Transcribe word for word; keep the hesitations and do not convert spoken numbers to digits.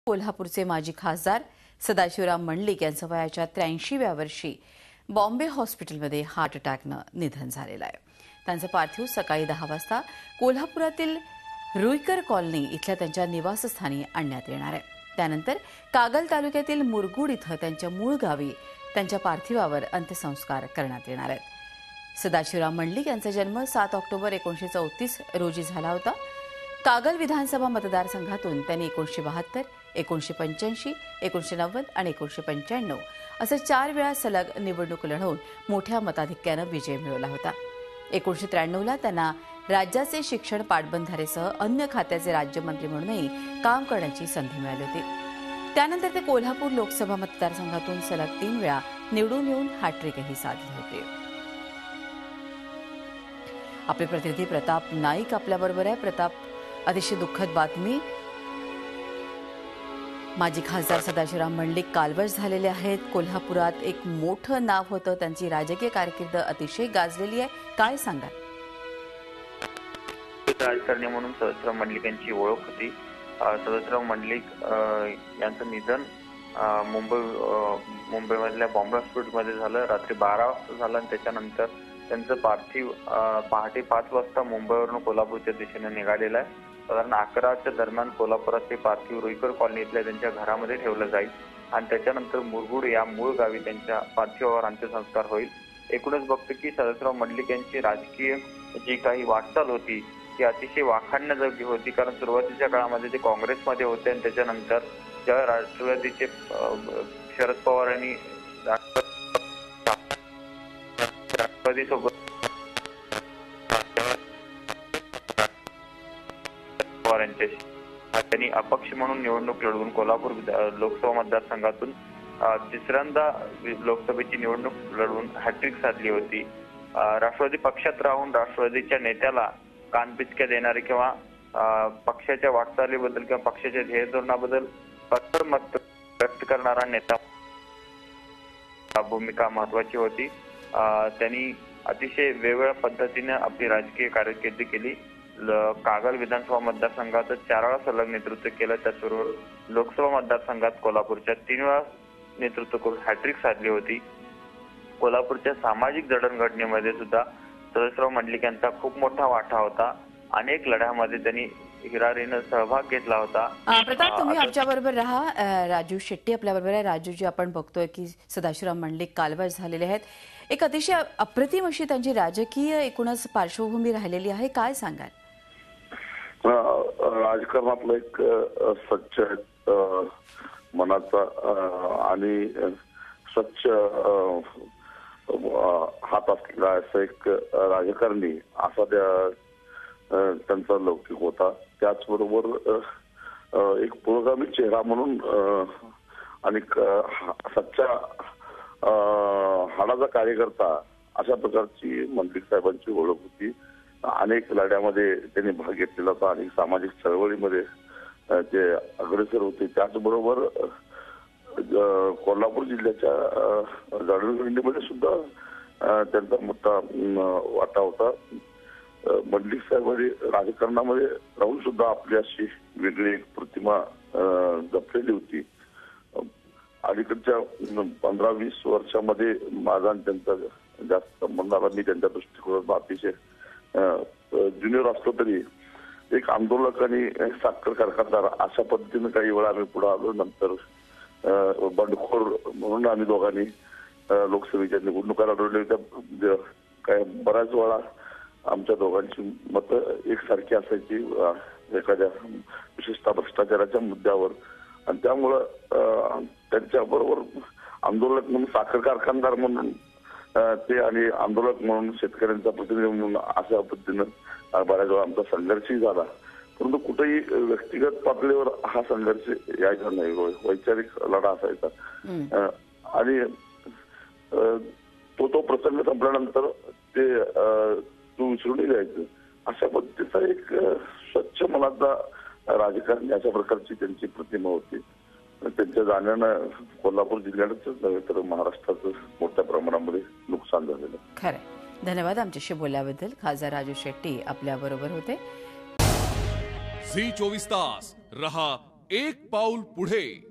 कोल्हापूरचे माजी खासदार सदाशिवराव मंडलिक यांचं वयाच्या त्र्याऐंशीव्या वर्षी बॉम्बे हॉस्पिटलमध्ये हार्ट अटॅकनं निधन झालेलं आहे। त्यांचं पार्थिव सकाळी दहा वाजता कोल्हापुरातील रुईकर कॉलनी इथल्या त्यांच्या निवासस्थानी आणण्यात येणार आहे। त्यानंतर कागल तालुक्यातील मुरगुड इथं त्यांच्या मूळ गावी त्यांच्या पार्थिवावर अंत्यसंस्कार करण्यात येणार आहेत। सदाशिवराव मंडलिक यांचा जन्म सात ऑक्टोबर एकोणीसशे चौतीस रोजी झाला होता। कागल विधानसभा मतदारसंघातून त्यांनी एकोणीसशे बहात्तर, एकोणीसशे पंच्याऐंशी, एकोणीसशे नव्वद आणि एकोणीसशे पंच्याण्णव असे चार वेळा सलग निवडणूक लढवून मोठ्या मताधिक्यानं विजय मिळवला होता। एकोणीसशे त्र्याण्णवला त्यांना राज्याचे शिक्षण पाटबंधारेसह अन्य खात्याचे राज्यमंत्री म्हणूनही काम करण्याची संधी मिळाली होती। त्यानंतर ते कोल्हापूर लोकसभा मतदारसंघातून सलग तीन वेळा निवडून येऊन हॅट्रिकही साधले होते। आपले प्रतिनिधी प्रताप नाईक आपल्याबरोबर आहे। प्रताप, अतिशय दुःखद बातमी, माजी खासदार सदाशिवराव मंडलिक कालवश झालेले आहेत। कोल्हापुरात एक मोठं नाव होतं, त्यांची राजकीय कारकीर्द अतिशय गाजलेली आहे, काय सांगाल? राजकारणी म्हणून सदाशिवराव मंडलिक यांची ओळख होती। सदाशिवराव मंडलिक यांचं निधन मुंबई मुंबईमधल्या बॉम्बे हॉस्पिटलमध्ये झालं। रात्री बारा वाजता झालं आणि त्याच्यानंतर त्यांचं पार्थिव पहाटे पाच वाजता मुंबईवरून कोल्हापूरच्या दिशेने निघालेलं आहे। साधारण अकराच्या दरम्यान कोल्हापुरात ते पार्थिव रुईकर कॉलनीतल्या त्यांच्या घरामध्ये ठेवलं जाईल आणि त्याच्यानंतर मुरगुड या मूळ गावी त्यांच्या पार्थिवावर अंत्यसंस्कार होईल। एकूणच बघतो की सदाशिवराव मंडलिक यांची राजकीय जी काही वाटचाल होती ती अतिशय वाखाणण्याजोगी होती, कारण सुरुवातीच्या काळामध्ये ते काँग्रेसमध्ये होते आणि त्याच्यानंतर जेव्हा राष्ट्रवादीचे शरद पवार यांनी राष्ट्रवादी सोबत त्यांनी अपक्ष म्हणून निवडणूक लढवून कोल्हापूर लोकसभा मतदारसंघातून तिसऱ्यांदा लोकसभेची निवडणूक लढवून हॅट्रिक साधली होती। राष्ट्रवादी पक्षात राहून राष्ट्रवादीच्या नेत्याला कानपिचक्या देणारे किंवा पक्षाच्या वाटचालीबद्दल किंवा पक्षाच्या ध्येय धोरणाबद्दल कट्टर मत व्यक्त करणारा नेता भूमिका महत्वाची होती। त्यांनी अतिशय वेगवेगळ्या पद्धतीने आपली राजकीय कारकिर्द केली। कागल विधानसभा मतदारसंघात चार वेळा सलग नेतृत्व केलं, त्याचबरोबर लोकसभा मतदारसंघात कोल्हापूरच्या तीन वेळा नेतृत्व करून हॅट्रिक साधली होती। कोल्हापूरच्या सामाजिक जडणघडणीमध्ये सुद्धा सदाशिवराव मंडलिक यांचा खूप मोठा वाटा होता। अनेक लढ्यामध्ये त्यांनी हिरारीनं सहभाग घेतला होता। प्रताप, तुम्ही आमच्याबरोबर राहा। राजू शेट्टी आपल्याबरोबर आहे। राजूजी, आपण बघतोय की सदाशिवराव मंडलिक कालवश झालेले आहेत। एक अतिशय अप्रतिम अशी त्यांची राजकीय एकूणच पार्श्वभूमी राहिलेली आहे, काय सांगाल? राजकारणातलं एक स्वच्छ मनाचा आणि स्वच्छ हात असलेला असं एक राजकारणी असा त्या त्यांचा लौकिक होता। त्याचबरोबर एक पुरोगामी चेहरा म्हणून आणि सच्चा हाडाचा कार्यकर्ता अशा प्रकारची मंडलिक साहेबांची ओळख होती। अनेक लढ्यामध्ये त्यांनी भाग घेतलेला होता आणि सामाजिक चळवळीमध्ये ते अग्रेसर होते। त्याचबरोबर कोल्हापूर जिल्ह्याच्या जडणघडणीमध्ये सुद्धा त्यांचा मोठा वाटा होता। मंडलिक साहेबांनी राजकारणामध्ये राहून सुद्धा आपली अशी वेगळी एक प्रतिमा जपलेली होती। अलीकडच्या पंधरा वीस वर्षामध्ये माझा आणि त्यांचा जास्त संबंध आला। मी त्यांच्या दृष्टिकोनात अतिशय ज्युनियर असलो तरी एक आंदोलक आणि साखर कारखानदार अशा पद्धतीने काही वेळा आम्ही पुढे आलो। नंतर बंडखोर म्हणून आम्ही दोघांनी लोकसभेच्या निवडणुका लढवल्या होत्या। काय बऱ्याच वेळा आमच्या दोघांची मतं एकसारखी असायची एखाद्या विशेषतः भ्रष्टाचाराच्या मुद्द्यावर, आणि त्यामुळं त्यांच्या बरोबर आंदोलक म्हणून साखर कारखानदार म्हणून ते आणि आंदोलक म्हणून शेतकऱ्यांचा प्रतिनिधी म्हणून अशा पद्धतीनं बऱ्याच वेळा आमचा संघर्षही झाला। परंतु कुठेही व्यक्तिगत पातळीवर हा संघर्ष यायचा नाही, वैचारिक लढा असायचा। आणि तो तो प्रसंग संपल्यानंतर ते तू विसरूनही जायचं अशा पद्धतीचा एक स्वच्छ मनाचा राजकारणी अशा प्रकारची त्यांची प्रतिमा होती। त्यांच्या जाण्यानं कोल्हापूर जिल्ह्यातच नव्हे तर महाराष्ट्राचं मोठ्या प्रमाणामध्ये नुकसान झालेलं। खरं, धन्यवाद आमच्याशी बोलल्याबद्दल। खासदार राजू शेट्टी आपल्या बरोबर होते। झी चोवीस तास रहा एक पाऊल पुढे.